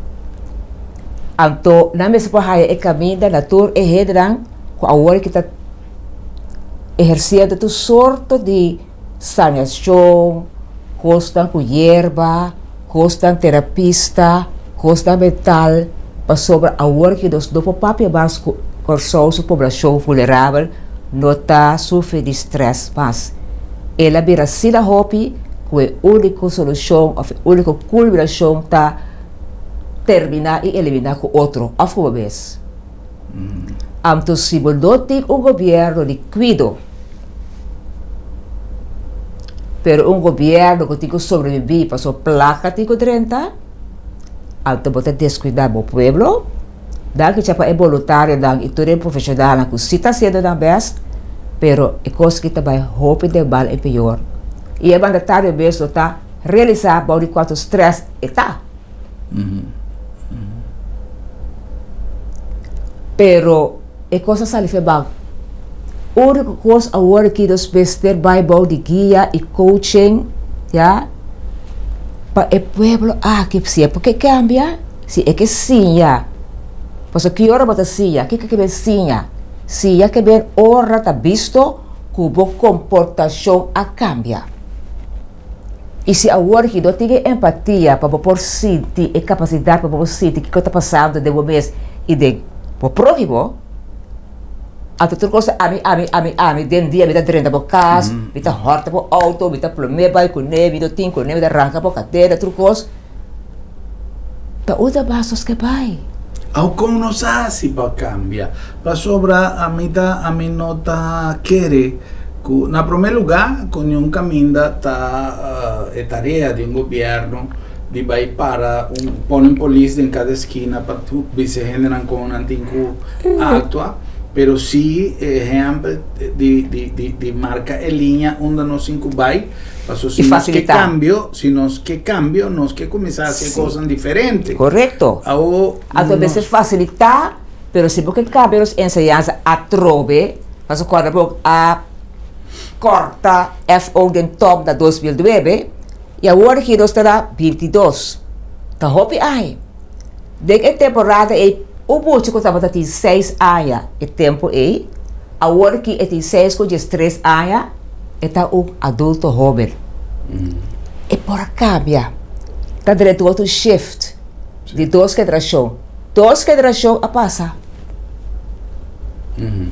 Anto na mesma porraia e caminho da natura e redran com a hora que está exercendo tu sorte de saneação, constam com hierba, constam terapista, constam mental, para sobre a hora que nós do papel mais com a população vulnerável nota sofre de estresse, mas ela vira sila hopi que a única solução, a única culminação está terminar e eliminar com outro, a sua vez. Mm. Então, se não tem um governo de cuidado, pero um governo que tem que sobreviver para sua placa tem que trinta, então você descuidar do povo. Daqui já é voluntário, e tudo é profissional, que se está sendo na best, pero é coisa que também roupa de bala é pior. E é mandatário mesmo tá realizar para o quanto stress está. Pero é coisa sali fe bang. Outra coisa agora que nós vestir vai bom de guia e coaching, já para o povo aqui se é porque cambia, se é que sim já. Porque que hora bota sia, que que que sia, sia que bem hora tá visto como comportação a cambia. E se agora que não tem empatia para por sentir e capacidade para por sentir que está passando de momento e de por próximo, a outra coisa a mim a mim a mim a mim den dia me dá treinta por casa, me dá horta por auto, me dá plumê vai com neve, do tem com neve da arranca por cadeira, outra coisa. Para outra bastos que vai. Ao como nos hace para cambiar, para sobra a mitad a mi nota quiere, na primeiro lugar, com um caminho tá é tarefa de um governo de vai para um pôr um polícia em cada esquina para tu se generar com um antigo atua, pero sim exemplo de de de de marca em linha onde nós incubai, passo se nós que cambio, se nós que cambio, nós que começar a fazer coisas diferentes. Correto. Ao a vezes facilitar, pero se porque cambia os ensinança a trove, passo quando a corta F O den top da dois mil e nove e agora que nós está vinte e dois. Tá hopi ai. De que temporada é o bote que estava tem seis anos e tempo é agora que tem seis com três anos está o adulto jovem. Mm. E por cambia. Tá direto outro shift de duas gerações. Duas gerações a passa. Mm-hmm.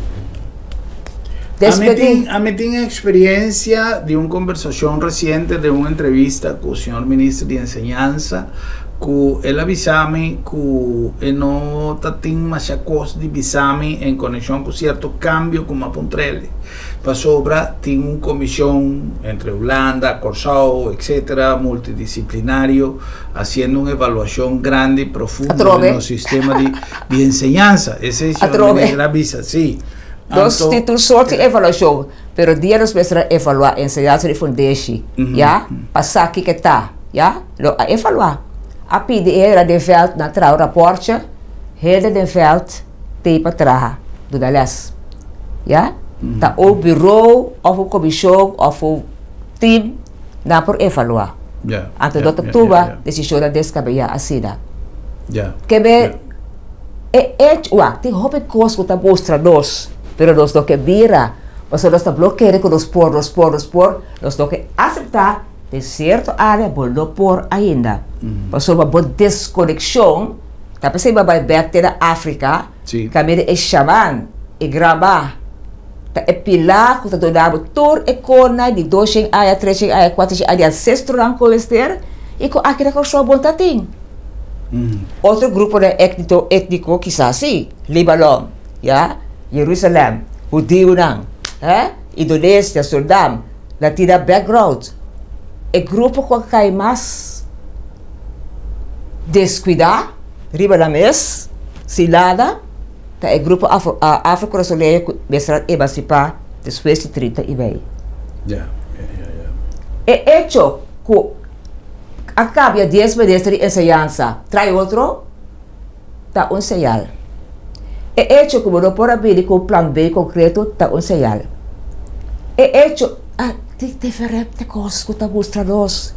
A mí, ten, a mí tengo experiencia de una conversación reciente, de una entrevista con el señor ministro de Enseñanza, que él avisame que él no tiene más cosas de avisame en conexión con ciertos cambios como apuntrele. Para sobra, tiene una comisión entre Holanda, Corsao, etcétera, multidisciplinario, haciendo una evaluación grande y profunda en el sistema de, de enseñanza. Ese es el señor ministro avisa, sí. Dos títulos soorten evaluação, pero dia nos vai evaluar ensinança de fundatie, ja? Passar aqui que tá, ja? Lo a evaluar. A P D era de veld na trouw rapportje, hele de veld te patraha do da les, ja? Tá o bureau of o comissão of o team na por evaluar. Ja. Anto do tuba decisão da descabia assina. Ja. Que be é é o tem hobby coisa que tá mostra nós. Pero nós não que vira, nós não está bloqueando com os por, os por, os por, nós não que aceitar de certa área, mas não por ainda. Nós somos uma boa desconexão, tá pensando vai back da África, que a minha é chamar e gravar, tá é pilar que tá donando tour e cona de dois anos, três anos, quatro anos de ancestro não colester e com aquela que só bom tá tem. Outro grupo de étnico, étnico que está assim, Libanon, já? Jerusalém, Judeu não, eh? Indonésia, Sudão, Latina background. E grupo que cai mais descuidar, riba da mesa, cilada, tá é grupo afro-brasileiro que vai emancipar depois de trinta e meio. Yeah, yeah, yeah, yeah. E hecho que acaba dez meses de enseñanza, trai outro, tá um sinal. E hecho como não pode abrir com plano B concreto, tá um sinal. E hecho, ah, tem diferentes coisas que tá mostrando nós.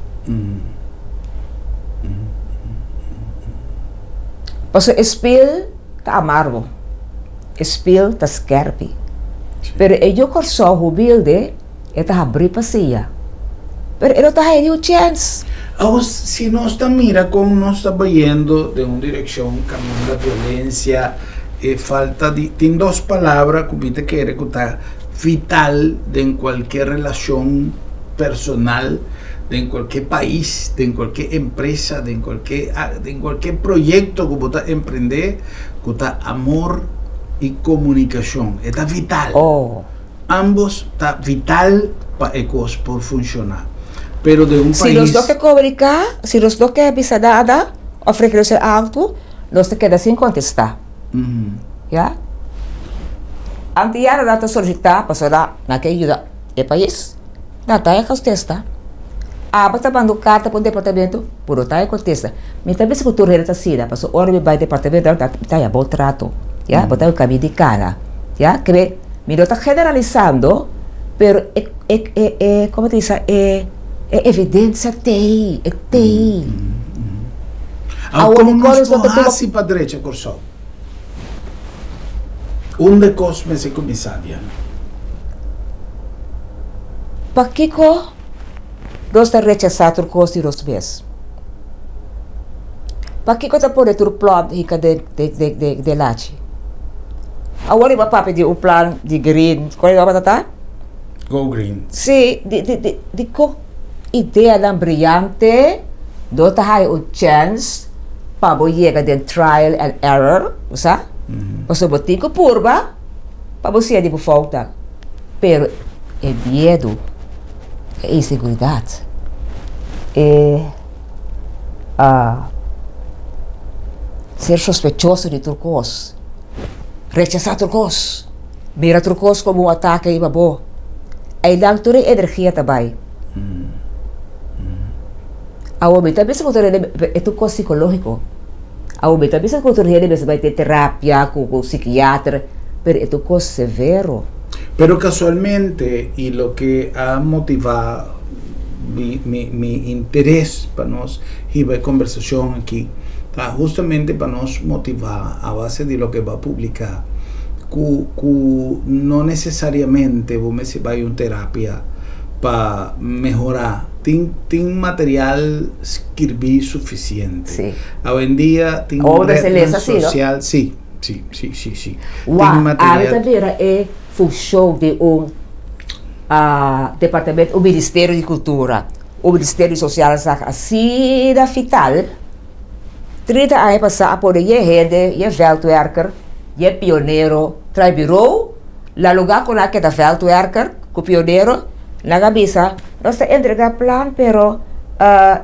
Porque o espelho tá amargo, o espelho tá scherpe. Pero eu que só o humilde, é tá abrir para sia. Pero ele tá aí o chance. Ahora, si nós está mira como nós está vendo de uma direção caminho da violência, e falta de tem duas palavras que te quer que está vital de qualquer relação personal, de qualquer país, de qualquer empresa, de qualquer de qualquer projeto que você empreender, que está amor e comunicação, está vital. Oh. Ambos está vital para ecos por funcionar. Pero de un si país... los dos que comunicar, si los dos que avisar nada, o frecuencia alto, los te quedan sin contestar. Mm-hmm. ¿Ya? Antes ya no te solicitar, pues ahora, no que ayuda el país, no te contesta. Ah, mas mandando carta para o departamento, por outra contesta. Mas também se o turno está assim, mas o homem vai ao departamento, está a bom trato, já? Botar o caminho de cara, já? Que me, me não está generalizando, pero é, é, é, é, como te diz, é é evidência tem, é tem. Ah, como nós podemos ir para a direita, Corsao? Onde cosme se comissária? Para que co? Nós está rechazado o custo dos meses. Para que co está por o plano de de de de de laje? Agora eu vou pedir o plano de green, qual é a batata? Go green. Sim, de de de de co ideia dan brilhante, do ta hai un chance para bo llegar den trial and error, usa? Mm-hmm. Paso botico purba, para bo sia di bo falta. Pero é medo, é inseguridade. é uh, ser sospechoso de turcos, rechazar turcos, mira turcos como um ataque e babo. Aí dá toda a energia também. Mm. Mm. A homem também se controla é turco psicológico. A homem também se controla vai ter terapia com o psiquiatra, pero é turco severo. Pero casualmente, y lo que ha motivado mi, mi, mi interés para nos y la conversación aquí, está justamente para nos motivar a base de lo que va a publicar, que, que no necesariamente vos me se va a una terapia para mejorar. Tiene material escribir suficiente. Sí. Hoy en día tiene un red social, sí, sí, sí, sí, sí. Wow, material. A também é função de um uh, departamento, o Ministério de Cultura, o Ministério Social, assim da Fital, trinta anos passar por aí, gente, é veldwerker, é pioneiro, trabalhou, lá lugar com a que da veldwerker, com o pioneiro, na cabeça, nós está entregando plan, pero uh,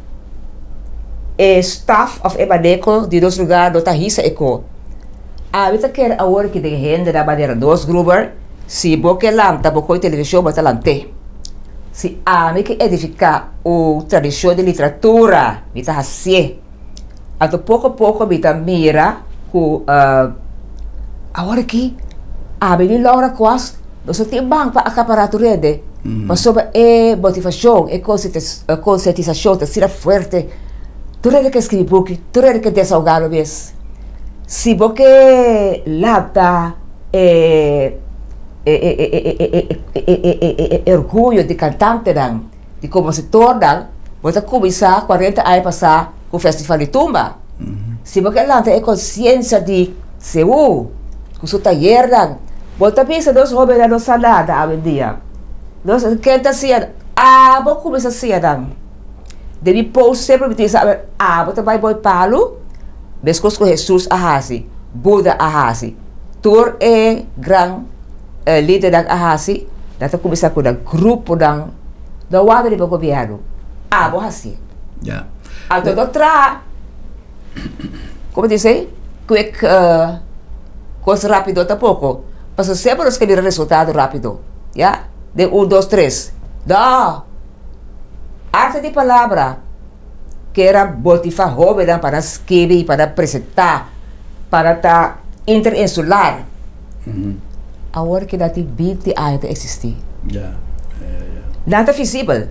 é staff of Emaneco de dois lugares, não está risa eco. Ah, kita quer agora que tem gente da maneira dos gruber, se boque lá, tá boco televisão, bota lá te. Se a me que edificar o tradição de literatura, me tá assim. Ato pouco a pouco me tá mira com uh, agora que a me Laura Costa, nós tem banco para acaparar tu rede, mas sobre é motivação, é conscientização, tá sira forte. Tu rede que escreve book, tu rede que desahogar o mês. Se você lata é, é, é, é, é orgulho de cantante, de compositor, você começar quarenta anos passar com o Festival de Tumba. Se você lata é consciência de seu, com seu taller, você pensa dos homens da nossa nada hoje em dia. Nós canta assim, ah, vou começar assim, deve pôr sempre me dizer, ah, você vai boi palo. Mescos com Jesus ahasi, Buda ahasi, tur é gran uh, líder da ahasi, data começar com o grupo da da wada de governo, ah, vou assim. Já. A todo outra, como dizer, quick, uh, coisa rápido tá pouco, mas sempre os que viram resultado rápido, já, de um, dois, três, da arte de palavra. Que era motivar jovens para escrever, para apresentar, para estar interinsular. Mm-hmm. Agora que dá vinte anos de existir. Yeah. Yeah, yeah. Nada visível.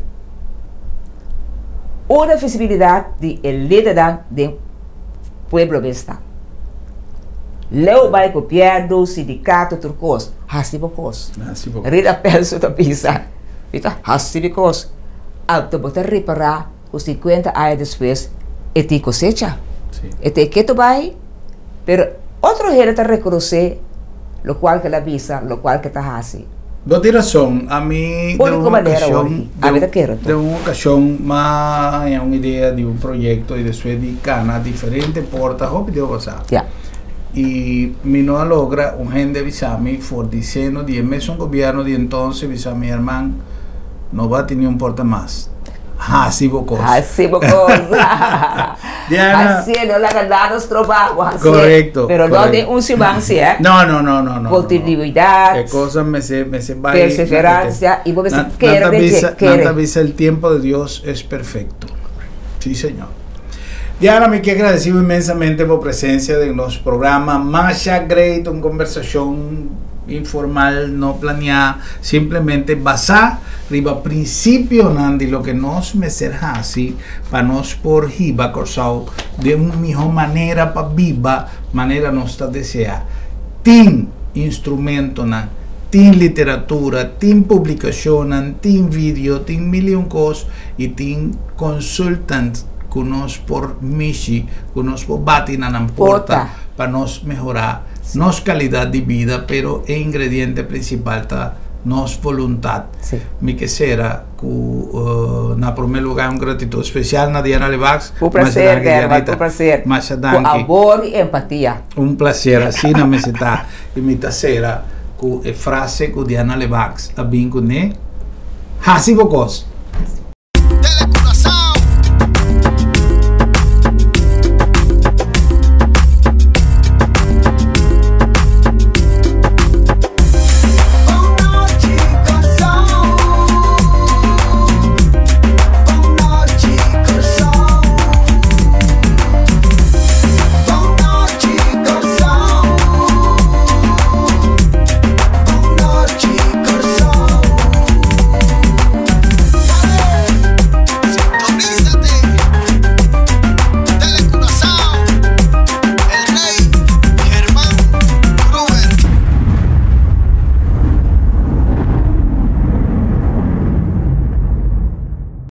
Uma visibilidade de líder do pueblo besta. Leu vai copiar do sindicato turcos. Hasibocos. Rida penso da pisa. Vita, hasibocos. Auto botar reparar. Os cinquenta anos depois, é te cosecha. É te que tu vai, pero outro jeito está reconhecer lo qual que la visa, lo qual que está assim. Vos tienes razón, a mí de una ocasión, de, un, de una ocasión más una idea de un proyecto y después de cana diferente portas o video pasar. Yeah. Y mi no logra un gente visami for diciendo de mes un gobierno de entonces visami hermano no va a tener un porta más. Así bocos. Así bocos. Diana. Así no la ganamos trabajo. Correcto. Pero no de un silencio, ¿eh? No, no, no, no, no. Continuidad. Qué cosa me se me se va. Perseverancia y vos me querer de querer. Avisa el tiempo de Dios es perfecto. Sí, Señor. Diana, me quiero agradecido inmensamente por presencia de los programas Masha Great, una conversación informal, no planeada, simplemente basada riba principio de lo que nos me será así para nos por hiba corsao de una mejor manera para viva manera nos desea. Tin instrumento na, tin literatura, tin publicación, tin video, tin million cos y tin consultant que nos por mishi, que nos por batina na porta para nos mejorar nos calidad de vida, pero el ingrediente principal está nos voluntad. Sí. Mi que será que uh, na primeiro lugar un gratitud especial na Diana Levax. Un placer, Germa, un placer. Con amor y empatía. Un placer, así na me está. Y mi tercera, que frase que Diana Levax, a bem com ne, hasi bocos.